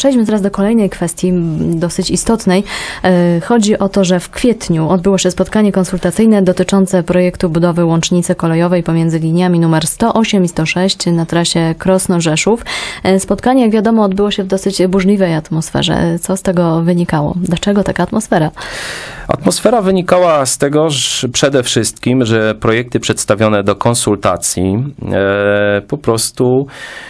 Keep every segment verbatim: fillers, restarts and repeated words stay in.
przejdźmy teraz do kolejnej kwestii, dosyć istotnej. Chodzi o to, że w kwietniu odbyło się spotkanie konsultacyjne dotyczące projektu budowy łącznicy kolejowej pomiędzy liniami numer sto osiem i sto sześć na trasie Krosno-Rzeszów. Spotkanie, jak wiadomo, odbyło się w dosyć burzliwej atmosferze. Co z tego wynikało? Dlaczego taka atmosfera? Atmosfera wynikała z tego, że przede wszystkim, że projekty przedstawione do konsultacji e, po prostu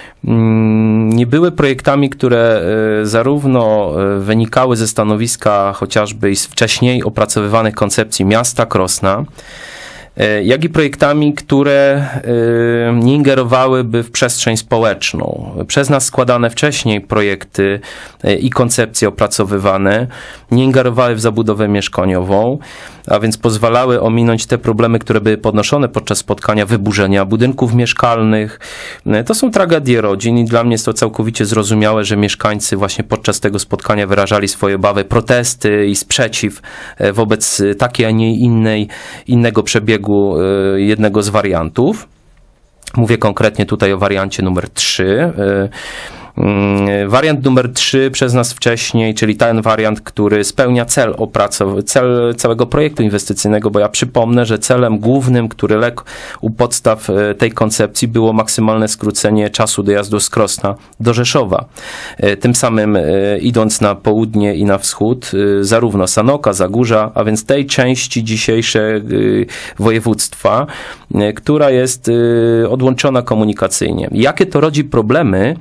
nie były projektami, które zarówno wynikały ze stanowiska chociażby z wcześniej opracowywanych koncepcji miasta Krosna, jak i projektami, które nie ingerowałyby w przestrzeń społeczną. Przez nas składane wcześniej projekty i koncepcje opracowywane nie ingerowały w zabudowę mieszkaniową, a więc pozwalały ominąć te problemy, które były podnoszone podczas spotkania, wyburzenia budynków mieszkalnych. To są tragedie rodzin i dla mnie jest to całkowicie zrozumiałe, że mieszkańcy właśnie podczas tego spotkania wyrażali swoje obawy, protesty i sprzeciw wobec takiej, a nie innej, innego przebiegu jednego z wariantów. Mówię konkretnie tutaj o wariancie numer trzy. Wariant numer trzy przez nas wcześniej, czyli ten wariant, który spełnia cel, opracow- cel całego projektu inwestycyjnego, bo ja przypomnę, że celem głównym, który legł u podstaw tej koncepcji, było maksymalne skrócenie czasu dojazdu z Krosna do Rzeszowa. Tym samym idąc na południe i na wschód, zarówno Sanoka, Zagórza, a więc tej części dzisiejszej województwa, która jest odłączona komunikacyjnie. Jakie to rodzi problemy?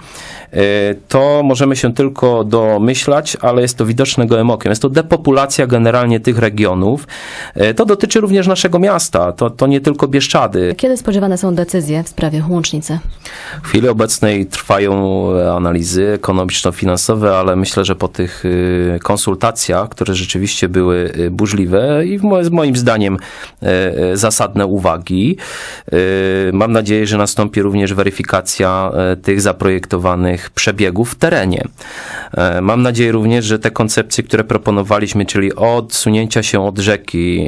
To możemy się tylko domyślać, ale jest to widoczne gołym okiem. Jest to depopulacja generalnie tych regionów. To dotyczy również naszego miasta. To, to nie tylko Bieszczady. Kiedy spodziewane są decyzje w sprawie łącznicy? W chwili obecnej trwają analizy ekonomiczno-finansowe, ale myślę, że po tych konsultacjach, które rzeczywiście były burzliwe i moim zdaniem zasadne uwagi, mam nadzieję, że nastąpi również weryfikacja tych zaprojektowanych przebiegów w terenie. Mam nadzieję również, że te koncepcje, które proponowaliśmy, czyli odsunięcia się od rzeki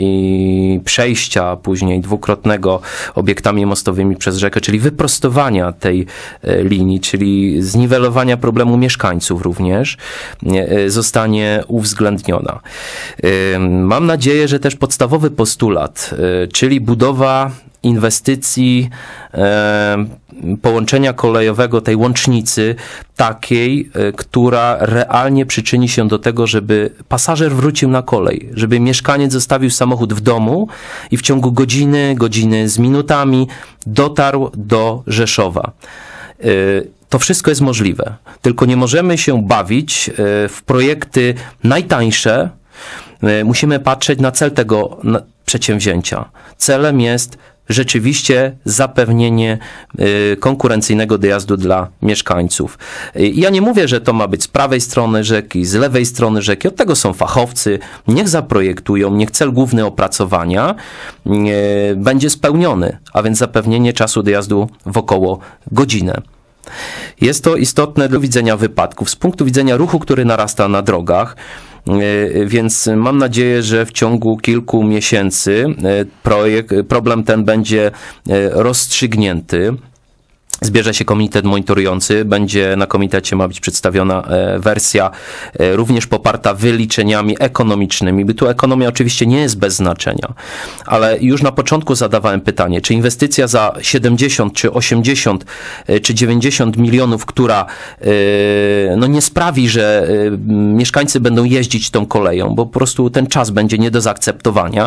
i przejścia później dwukrotnego obiektami mostowymi przez rzekę, czyli wyprostowania tej linii, czyli zniwelowania problemu mieszkańców również, zostanie uwzględniona. Mam nadzieję, że też podstawowy postulat, czyli budowa inwestycji e, połączenia kolejowego, tej łącznicy takiej, e, która realnie przyczyni się do tego, żeby pasażer wrócił na kolej, żeby mieszkaniec zostawił samochód w domu i w ciągu godziny, godziny z minutami dotarł do Rzeszowa. E, To wszystko jest możliwe, tylko nie możemy się bawić e, w projekty najtańsze. E, musimy patrzeć na cel tego na, przedsięwzięcia. Celem jest rzeczywiście zapewnienie y, konkurencyjnego dojazdu dla mieszkańców. Y, ja nie mówię, że to ma być z prawej strony rzeki, z lewej strony rzeki. Od tego są fachowcy. Niech zaprojektują, niech cel główny opracowania y, będzie spełniony, a więc zapewnienie czasu dojazdu w około godzinę. Jest to istotne do widzenia wypadków, z punktu widzenia ruchu, który narasta na drogach. Więc mam nadzieję, że w ciągu kilku miesięcy projekt, problem ten będzie rozstrzygnięty. Zbierze się komitet monitorujący, będzie na komitecie ma być przedstawiona wersja również poparta wyliczeniami ekonomicznymi, bo tu ekonomia oczywiście nie jest bez znaczenia, ale już na początku zadawałem pytanie, czy inwestycja za siedemdziesiąt, czy osiemdziesiąt, czy dziewięćdziesiąt milionów, która no nie sprawi, że mieszkańcy będą jeździć tą koleją, bo po prostu ten czas będzie nie do zaakceptowania,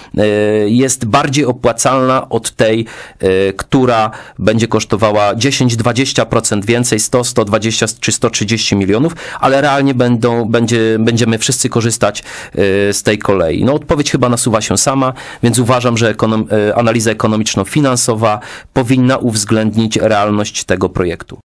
jest bardziej opłacalna od tej, która będzie kosztowała dziesięć do dwudziestu procent więcej, sto, sto dwadzieścia czy sto trzydzieści milionów, ale realnie będą, będzie, będziemy wszyscy korzystać z tej kolei. No odpowiedź chyba nasuwa się sama, więc uważam, że ekonom, analiza ekonomiczno-finansowa powinna uwzględnić realność tego projektu.